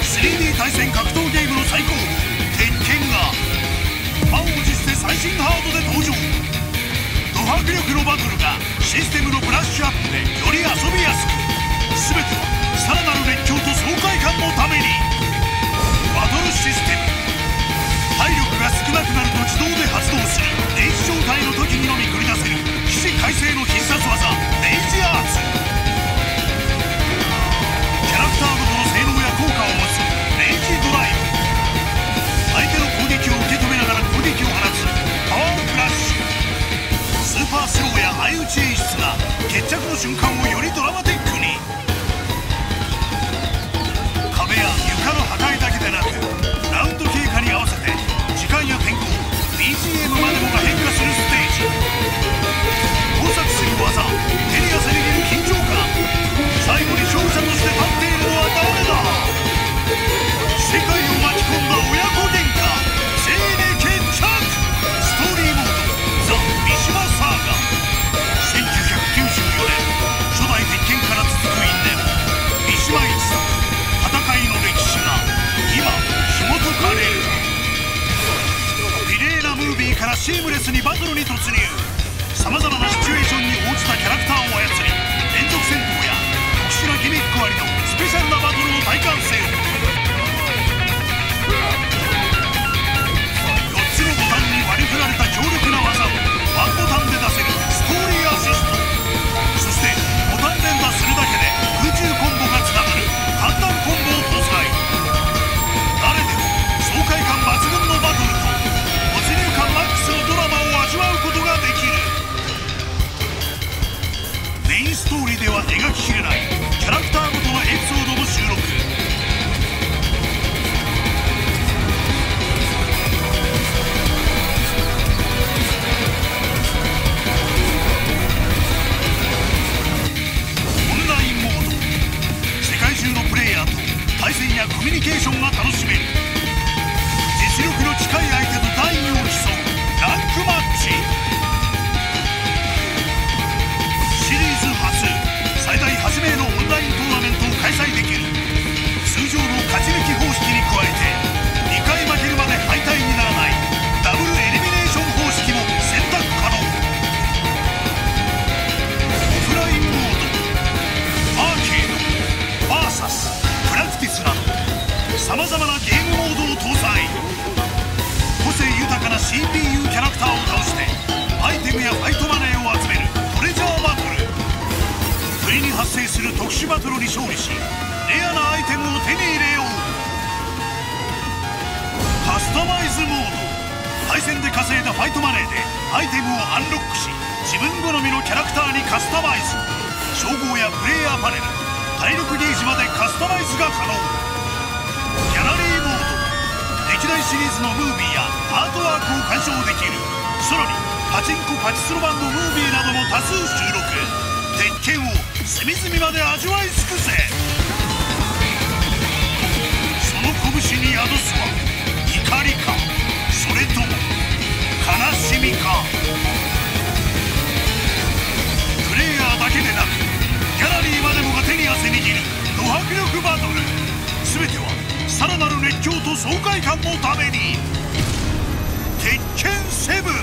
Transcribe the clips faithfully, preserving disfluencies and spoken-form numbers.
スリーディー 対戦格闘ゲームの最高峰鉄拳が満を持して最新ハードで登場。ド迫力のバトルがシステムのブラッシュアップでより遊びやすく、全てはさらなる熱狂と爽快感のために。バトルシステム、体力が少なくなると自動で発動するレイジ状態の時にのみ繰り出せる起死回生の必殺技レイジアーツ。キャラクターごとの性能や効果を持つレイジドライブ。相手の攻撃を受け止めながら攻撃を放つパワーフラッシュ。スーパースローや相打ち演出が決着の瞬間をよりドラマティックに。壁や床の破壊だけでなくラウンド経過に合わせて時間や天候 ビージーエム までもが変化するステージ。交錯する技、手に汗握る緊張感。最後に勝者として立っているのは誰だ。世界を巻き込んだ親子喧嘩、ついに決着。ストーリーモードザ・三島サーガ。せんきゅうひゃくきゅうじゅうよねん初代鉄拳から続く因縁三島一族戦いの歴史が今紐解かれる。美麗なムービーからシームレスにバトルに突入。さまざまなシチュエーションに応じたキャラクターを操り、連続戦闘や特殊なギミックありのスペシャルなバトルを体感せよ。よっつのボタンに割り振られた強力な技をワンボタンで出せるストーリーアシスト。そしてボタン連打するだけで空中コンボがつながる簡単コンボを搭載。誰でも爽快感抜群のバトルと没入感マックスのドラマを味わうことができる。メインストーリーでは描ききれないキャラクターごとのエピソードも収録。オンラインモード、世界中のプレイヤーと対戦やコミュニケーションが楽しめる。実力の近い相手と段位を競うランクマッチ。シリーズ初、最大はちめいのオンライントーナメントを開催できる。通常の勝ち抜き方式に加えてにかい負けるまで敗退にならないダブルエリミネーション方式も選択可能。オフラインモード、アーケード、バーサス、プラクティスなどさまざまなゲームモードを搭載。個性豊かな シーピーユー キャラクターを倒してアイテムやファイトマネーを集めるトレジャーバトル。不意に発生する特殊バトルに勝利しレアなアイテムを手に入れよう。カスタマイズモード、対戦で稼いだファイトマネーでアイテムをアンロックし自分好みのキャラクターにカスタマイズ。称号やプレイヤーパネル、体力ゲージまでカスタマイズが可能。ギャラリーモード、歴代シリーズのムービーやアートワークを鑑賞できる。さらにパチンコパチスロ版のムービーなども多数収録。鉄拳を隅々まで味わい尽くせ。その拳に宿すは怒りか、それとも悲しみか。プレイヤーだけでなくギャラリーまでもが手に汗握るド迫力バトル。全てはさらなる熱狂と爽快感のために。鉄拳セブン。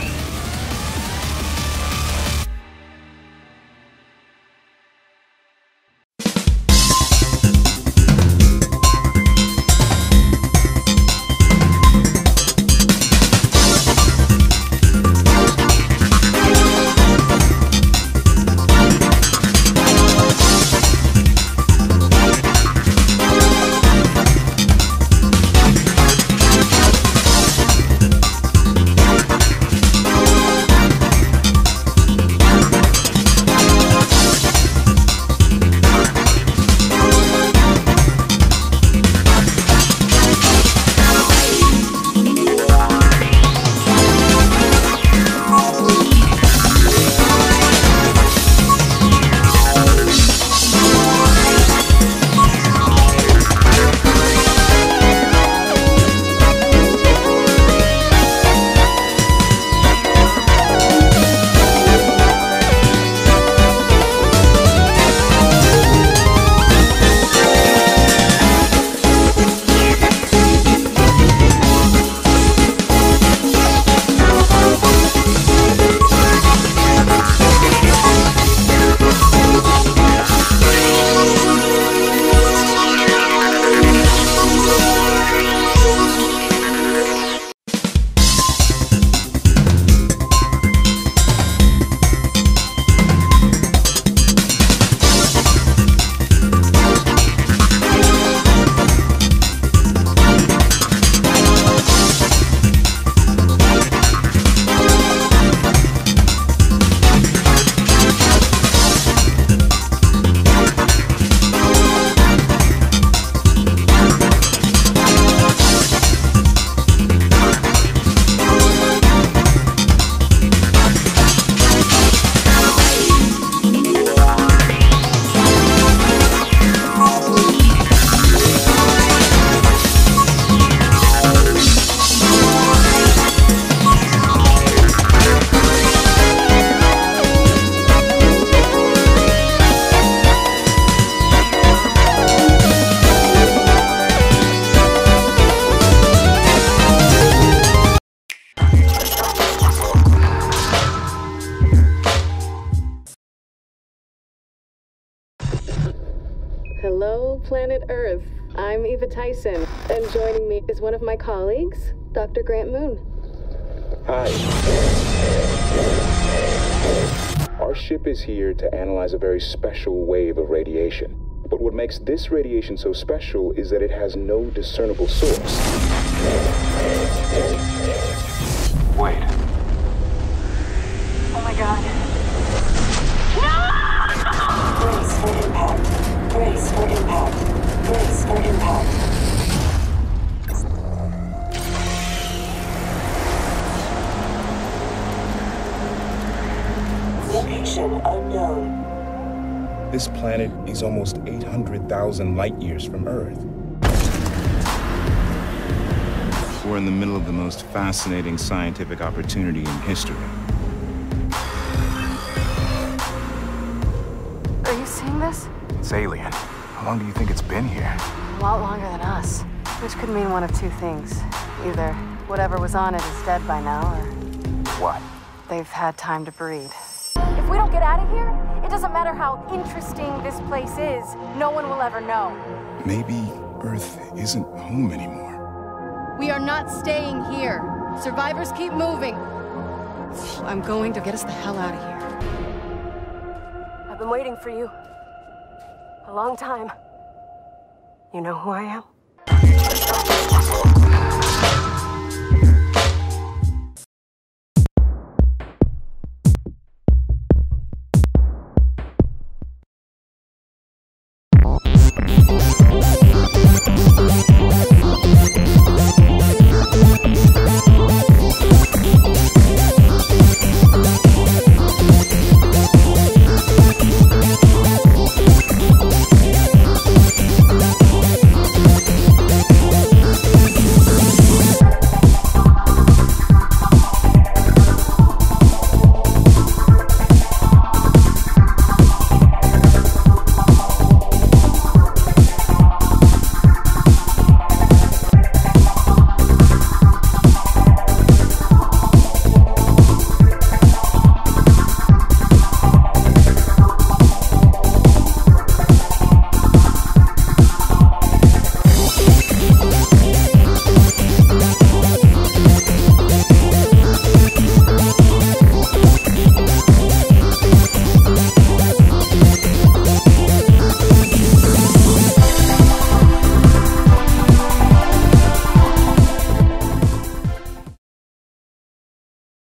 Hello, planet Earth. I'm Eva Tyson, and joining me is one of my colleagues, Doctor Grant Moon. Hi. Our ship is here to analyze a very special wave of radiation. But what makes this radiation so special is that it has no discernible source. Wait. Oh my god. Brace for impact. Brace for impact. Brace for impact. Location unknown. This planet is almost eight hundred thousand light years from Earth. We're in the middle of the most fascinating scientific opportunity in history. Are you seeing this? It's alien. How long do you think it's been here? A lot longer than us. Which could mean one of two things. Either whatever was on it is dead by now, or What? they've had time to breed. If we don't get out of here, it doesn't matter how interesting this place is, no one will ever know. Maybe Earth isn't home anymore. We are not staying here. Survivors keep moving. I'm going to get us the hell out of here. I've been waiting for you. A long time. You know who I am?